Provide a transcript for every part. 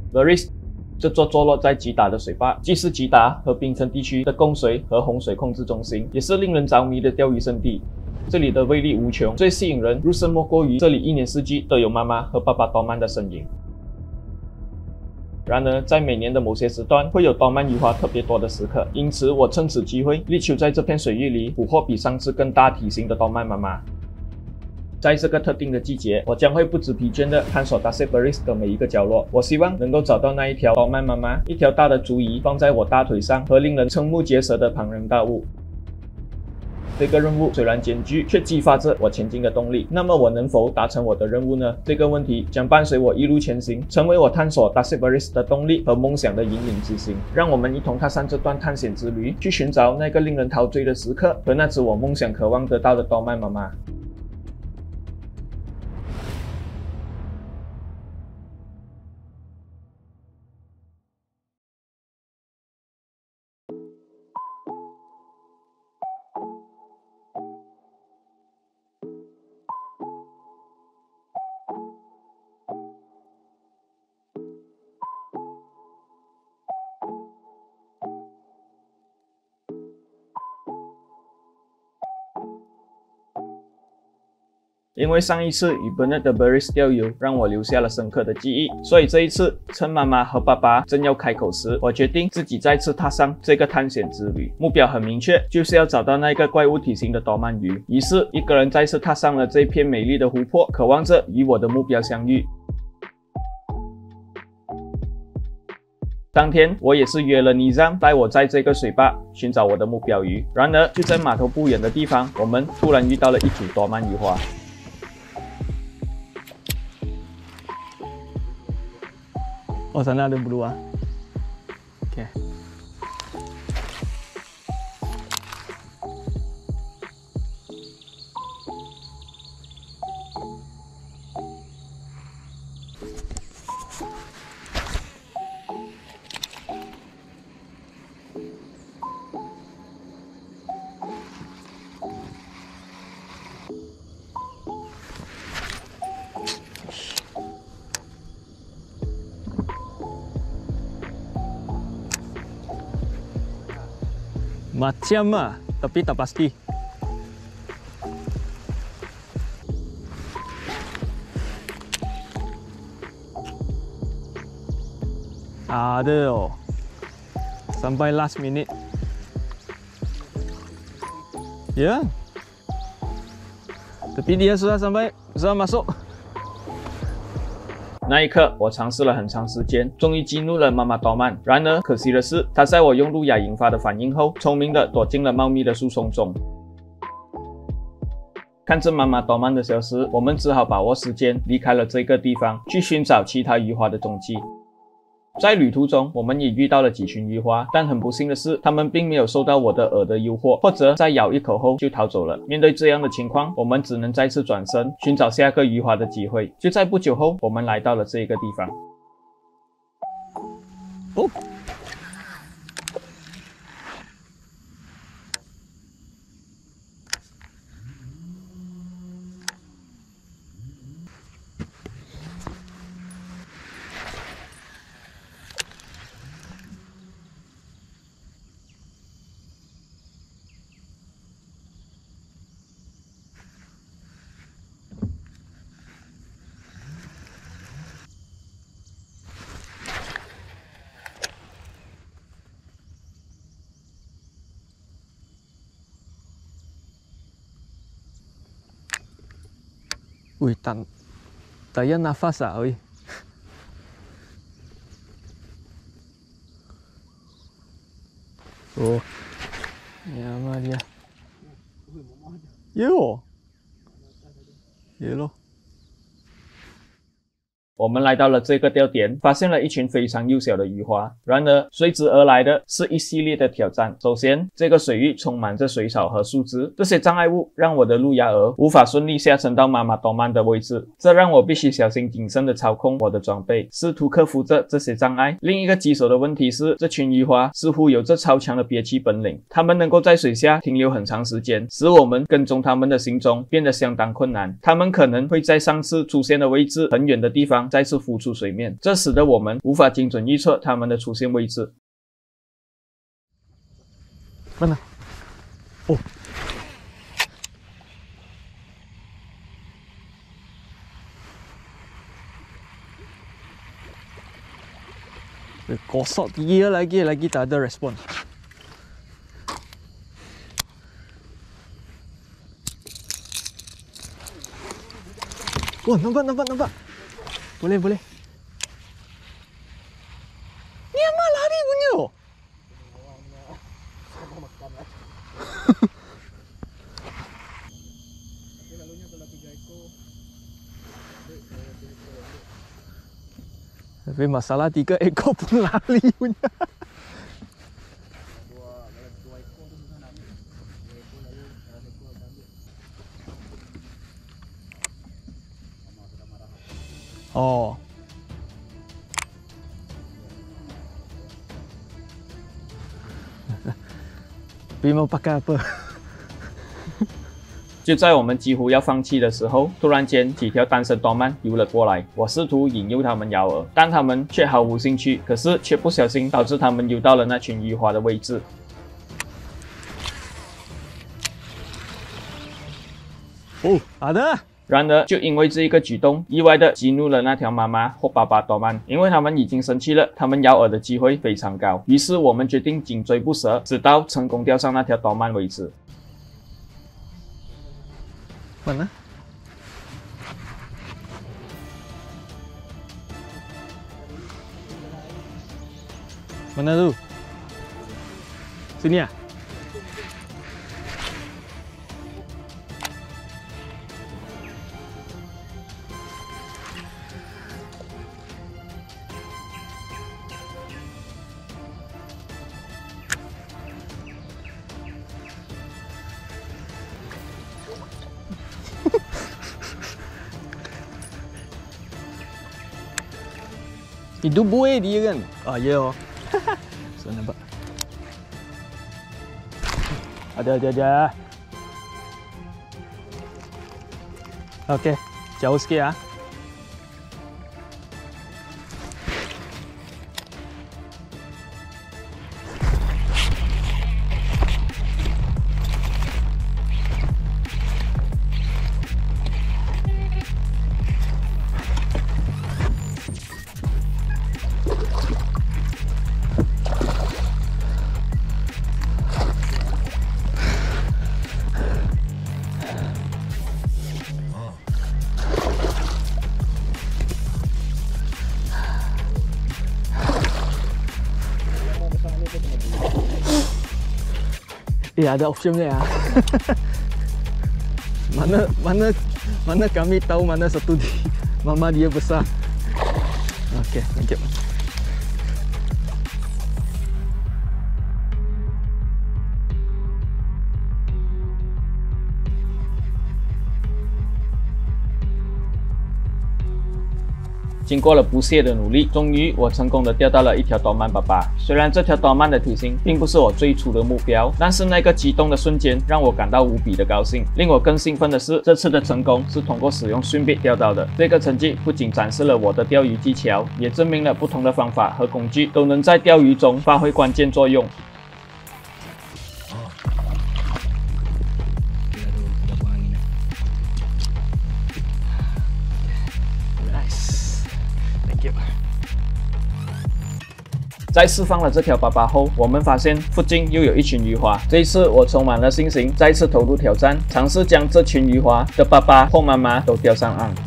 Beris 这座坐落在吉打的水坝，既是吉打和槟城地区的供水和洪水控制中心，也是令人着迷的钓鱼圣地。这里的威力无穷，最吸引人入胜莫过于这里一年四季都有妈妈和爸爸多曼的身影。然而，在每年的某些时段，会有多曼鱼花特别多的时刻，因此我趁此机会力求在这片水域里捕获比上次更大体型的多曼妈妈。在这个特定的季节，我将会不知疲倦地探索 Tasik Beris 的每一个角落。我希望能够找到那一条多曼妈妈，一条大的足以放在我大腿上和令人瞠目结舌的庞然大物。这个任务虽然艰巨，却激发着我前进的动力。那么我能否达成我的任务呢？这个问题将伴随我一路前行，成为我探索 Tasik Beris 的动力和梦想的引领之星。让我们一同踏上这段探险之旅，去寻找那个令人陶醉的时刻和那只我梦想渴望得到的多曼妈妈。因为上一次与 Bernard 的 Beris 钓游让我留下了深刻的记忆，所以这一次趁妈妈和爸爸正要开口时，我决定自己再次踏上这个探险之旅。目标很明确，就是要找到那个怪物体型的多曼鱼。于是，一个人再次踏上了这片美丽的湖泊，渴望着与我的目标相遇。当天，我也是约了Nizam带我在这个水坝寻找我的目标鱼。然而，就在码头不远的地方，我们突然遇到了一组多曼鱼花。Oh, sana ada berdua. Oke. Macam lah, tapi tak pasti. Ada oh. Sampai last minute. Ya. Tapi dia sudah masuk. 那一刻，我尝试了很长时间，终于激怒了妈妈多曼。然而，可惜的是，她在我用路亚引发的反应后，聪明地躲进了茂密的树丛中。看着妈妈多曼的消失，我们只好把握时间离开了这个地方，去寻找其他鱼花的踪迹。在旅途中，我们也遇到了几群鱼花，但很不幸的是，它们并没有受到我的饵的诱惑，或者在咬一口后就逃走了。面对这样的情况，我们只能再次转身，寻找下个鱼花的机会。就在不久后，我们来到了这个地方。哦。Wih, tayan nafas ah, wih. Oh, ya mah dia. Yo, ye lo. 我们来到了这个钓点，发现了一群非常幼小的鱼花。然而，随之而来的是一系列的挑战。首先，这个水域充满着水草和树枝，这些障碍物让我的路亚饵无法顺利下沉到妈妈多曼的位置，这让我必须小心谨慎地操控我的装备，试图克服这些障碍。另一个棘手的问题是，这群鱼花似乎有着超强的憋气本领，它们能够在水下停留很长时间，使我们跟踪它们的行踪变得相当困难。它们可能会在上次出现的位置很远的地方再次浮出水面，这使得我们无法精准预测它们的出现位置。 Mana? Oh. Kosok 3 lagi tak ada respon. Wah, nampak. Boleh. Ni amal lari punya. Tapi masalah 3 ekor pun lari punya. Oh. Tapi mau pakai apa? 就在我们几乎要放弃的时候，突然间几条单身多鳗游了过来。我试图引诱它们咬饵，但它们却毫无兴趣。可是却不小心导致它们游到了那群鱼花的位置。 Oh, ada. 然而，就因为这一个举动，意外的激怒了那条妈妈或爸爸多鳗，因为他们已经生气了，他们咬饵的机会非常高。于是我们决定紧追不舍，直到成功钓上那条多鳗为止。 Mana? Mana tu? Sini ah? Itu buih dia kan? Ah, ya. So nampak. Ada. Okey, jauh sikit ah. Ada option dia. mana kami tahu mana satu mama dia besar. Okey, thank you. 经过了不懈的努力，终于我成功的钓到了一条多鳗粑粑。虽然这条多鳗的体型并不是我最初的目标，但是那个激动的瞬间让我感到无比的高兴。令我更兴奋的是，这次的成功是通过使用顺便钓到的。这个成绩不仅展示了我的钓鱼技巧，也证明了不同的方法和工具都能在钓鱼中发挥关键作用。 在释放了这条粑粑后，我们发现附近又有一群鱼花。这一次我充满了信心，再次投入挑战，尝试将这群鱼花的爸爸或妈妈都钓上岸。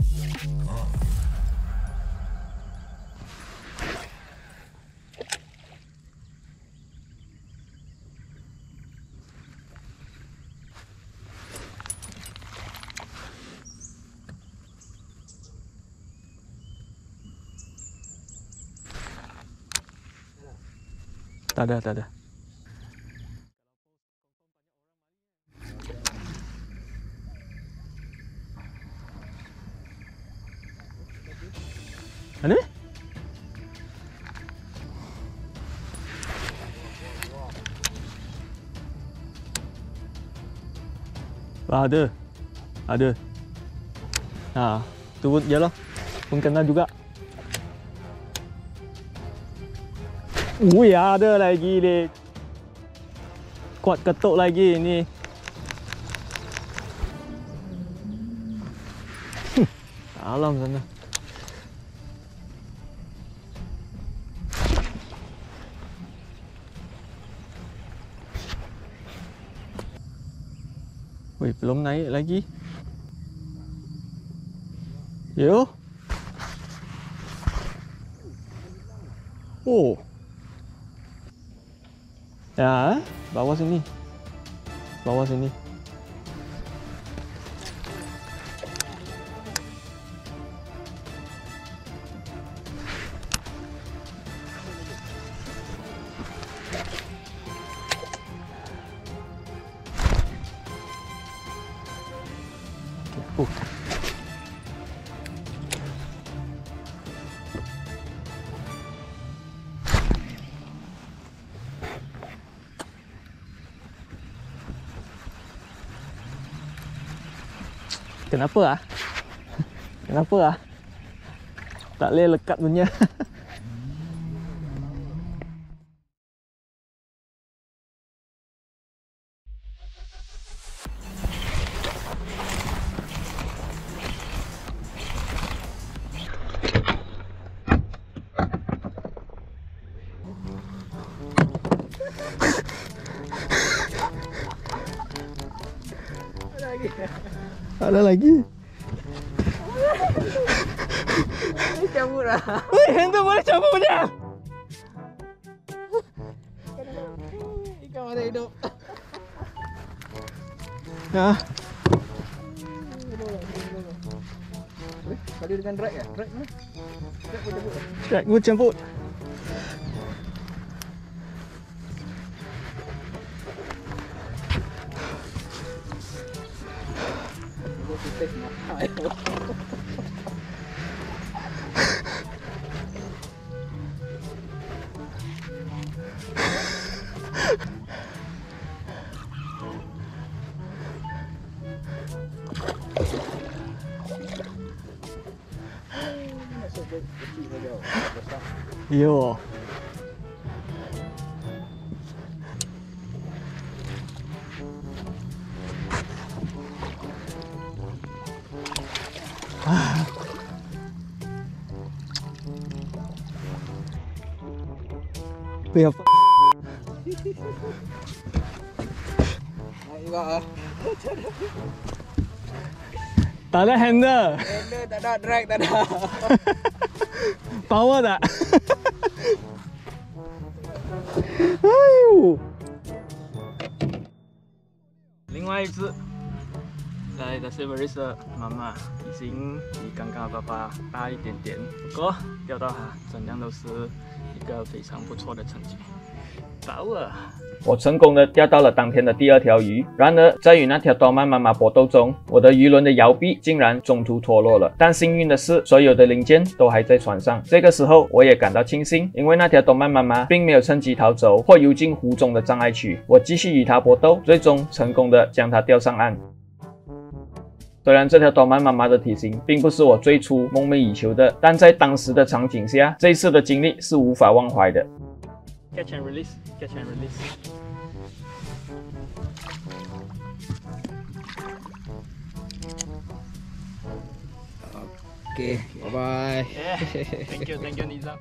Tak ada. Mana? Ada. Ha, tu je lah. pun kena juga. Ui, ada lagi ni. Kuat ketuk lagi ni. Dalam sana. Wih, belum naik lagi. Yo. Oh. Ya, bawah sini. Bawah sini. Kenapa ah? Kenapa ah? Tak boleh lekat punya. Ada lagi. Ini cabut lah. Wih, yang tu boleh cabut punya. Ikan masih hidup. Ya. Tadi dengan drag ya? Drag mana? Drag pun cabut. Drag pun cabut. Yo. Wih, apa? Naik juga ah. Tak ada handle. Handle tak ada, drag tak ada. Power tak? Ayo. 另外一只，在的 Silveris 的妈妈已经比刚刚的爸爸大一点点，不过钓到它，怎样都是一个非常不错的成绩。到了。 我成功的钓到了当天的第2条鱼，然而在与那条多曼妈妈搏斗中，我的鱼轮的摇臂竟然中途脱落了。但幸运的是，所有的零件都还在船上。这个时候我也感到庆幸，因为那条多曼妈妈并没有趁机逃走或游进湖中的障碍区。我继续与它搏斗，最终成功的将它钓上岸。虽然这条多曼妈妈的体型并不是我最初梦寐以求的，但在当时的场景下，这一次的经历是无法忘怀的。 Catch and release, catch and release. Okay, bye bye. Thank you, Nizam.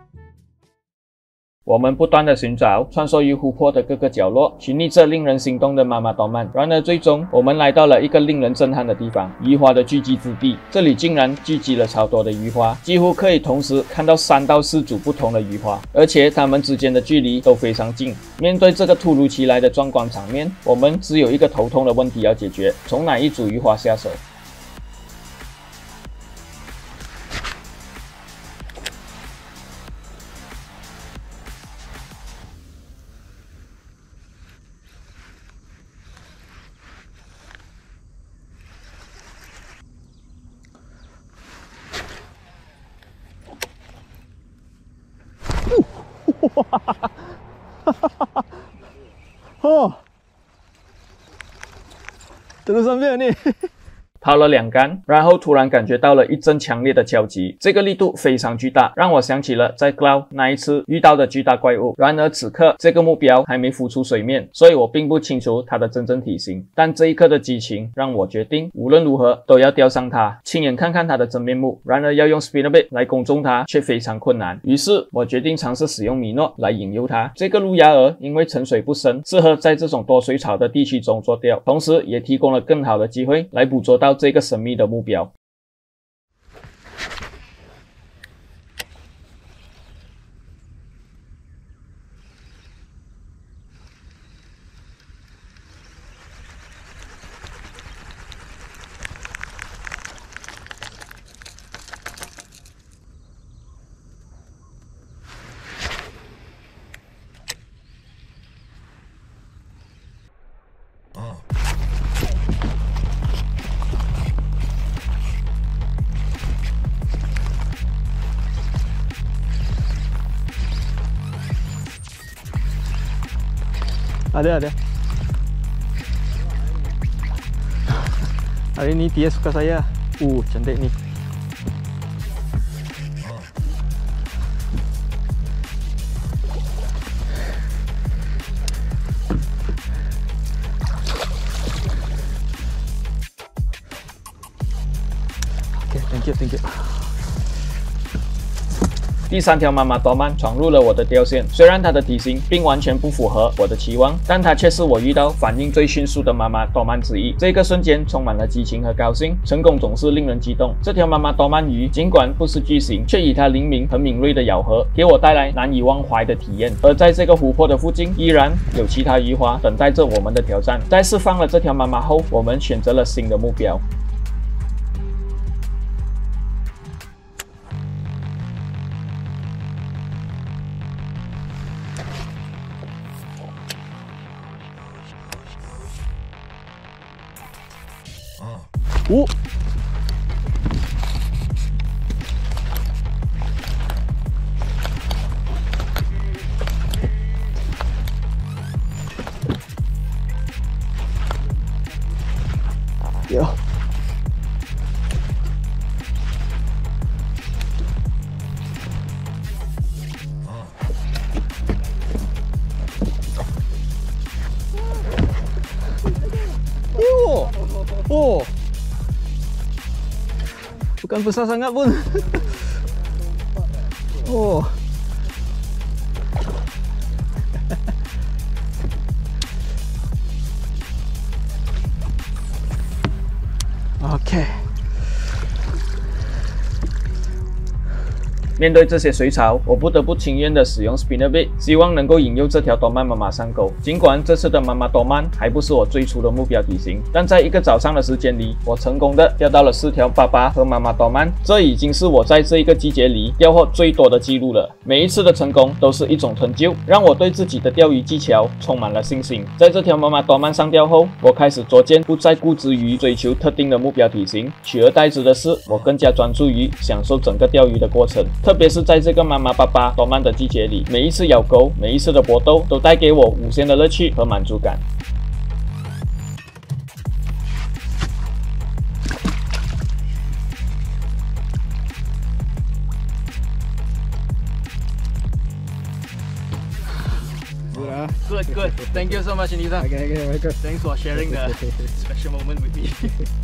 我们不断的寻找，穿梭于湖泊的各个角落，寻觅这令人心动的妈妈多曼。然而，最终我们来到了一个令人震撼的地方——鱼花的聚集之地。这里竟然聚集了超多的鱼花，几乎可以同时看到3到4组不同的鱼花，而且它们之间的距离都非常近。面对这个突如其来的壮观场面，我们只有一个头痛的问题要解决：从哪一组鱼花下手？ Oh, terus ambil ni. 抛了2竿，然后突然感觉到了一阵强烈的敲击，这个力度非常巨大，让我想起了在 Cloud 那一次遇到的巨大怪物。然而此刻这个目标还没浮出水面，所以我并不清楚它的真正体型。但这一刻的激情让我决定，无论如何都要钓上它，亲眼看看它的真面目。然而要用 spinnerbait 来攻中它却非常困难，于是我决定尝试使用米诺来引诱它。这个路亚饵因为沉水不深，适合在这种多水草的地区中做钓，同时也提供了更好的机会来捕捉到这个神秘的目标。 Ada. Hari ni Tia suka saya. Cantik ni. Okay, thank you. 第3条妈妈多曼闯入了我的钓线，虽然它的体型并完全不符合我的期望，但它却是我遇到反应最迅速的妈妈多曼之一。这个瞬间充满了激情和高兴，成功总是令人激动。这条妈妈多曼鱼尽管不是巨型，却以它灵敏和敏锐的咬合，给我带来难以忘怀的体验。而在这个湖泊的附近，依然有其他鱼花等待着我们的挑战。在释放了这条妈妈后，我们选择了新的目标。 有。Oh. Bukan besar sangat pun. Oh. Okay. 面对这些水草，我不得不情愿地使用 spinnerbait， 希望能够引诱这条多曼妈妈上钩。尽管这次的妈妈多曼还不是我最初的目标体型，但在一个早上的时间里，我成功的钓到了4条爸和妈妈多曼，这已经是我在这一个季节里钓获最多的记录了。每一次的成功都是一种成就，让我对自己的钓鱼技巧充满了信心。在这条妈妈多曼上钓后，我开始逐渐不再固执于追求特定的目标体型，取而代之的是，我更加专注于享受整个钓鱼的过程。特别是在这个妈妈爸多曼的季节里，每一次咬钩，每一次的搏斗，都带给我无限的乐趣和满足感。 Good. Thank you so much, Anita. Okay, very good. Thanks for sharing the special moment with me.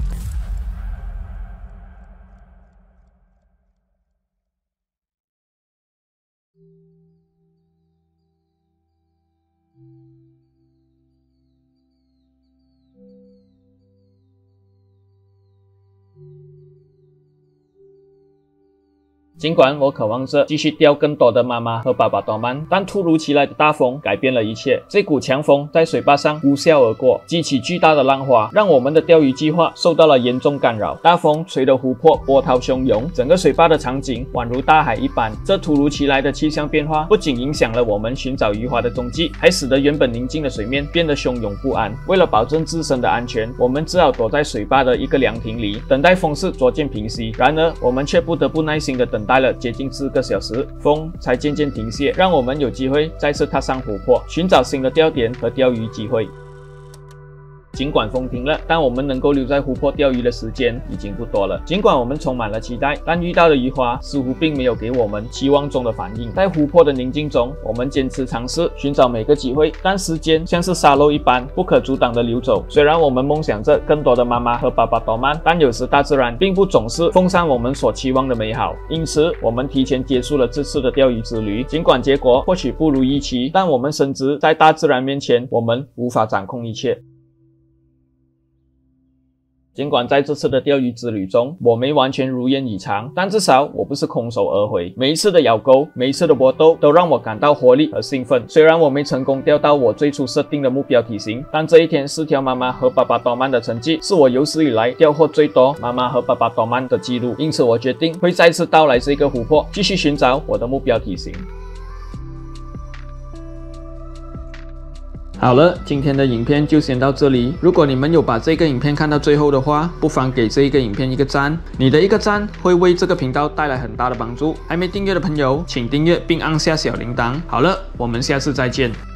尽管我渴望着继续钓更多的妈妈和爸多曼，但突如其来的大风改变了一切。这股强风在水坝上呼啸而过，激起巨大的浪花，让我们的钓鱼计划受到了严重干扰。大风吹得湖泊波涛汹涌，整个水坝的场景宛如大海一般。这突如其来的气象变化不仅影响了我们寻找鱼花的踪迹，还使得原本宁静的水面变得汹涌不安。为了保证自身的安全，我们只好躲在水坝的一个凉亭里，等待风势逐渐平息。然而，我们却不得不耐心地等待了接近4个小时，风才渐渐停歇，让我们有机会再次踏上湖泊，寻找新的钓点和钓鱼机会。 尽管风停了，但我们能够留在湖泊钓鱼的时间已经不多了。尽管我们充满了期待，但遇到的鱼花似乎并没有给我们期望中的反应。在湖泊的宁静中，我们坚持尝试，寻找每个机会，但时间像是沙漏一般不可阻挡地流走。虽然我们梦想着更多的妈妈和爸爸多曼，但有时大自然并不总是奉上我们所期望的美好。因此，我们提前结束了这次的钓鱼之旅。尽管结果或许不如预期，但我们深知在大自然面前，我们无法掌控一切。尽管在这次的钓鱼之旅中，我没完全如愿以偿，但至少我不是空手而回。每一次的咬钩，每一次的搏斗，都让我感到活力和兴奋。虽然我没成功钓到我最初设定的目标体型，但这一天4条妈妈和爸爸多曼的成绩是我有史以来钓获最多妈妈和爸爸多曼的记录。因此，我决定会再次到来这个湖泊，继续寻找我的目标体型。好了，今天的影片就先到这里。如果你们有把这个影片看到最后的话，不妨给这一个影片一个赞。你的一个赞会为这个频道带来很大的帮助。还没订阅的朋友，请订阅并按下小铃铛。好了，我们下次再见。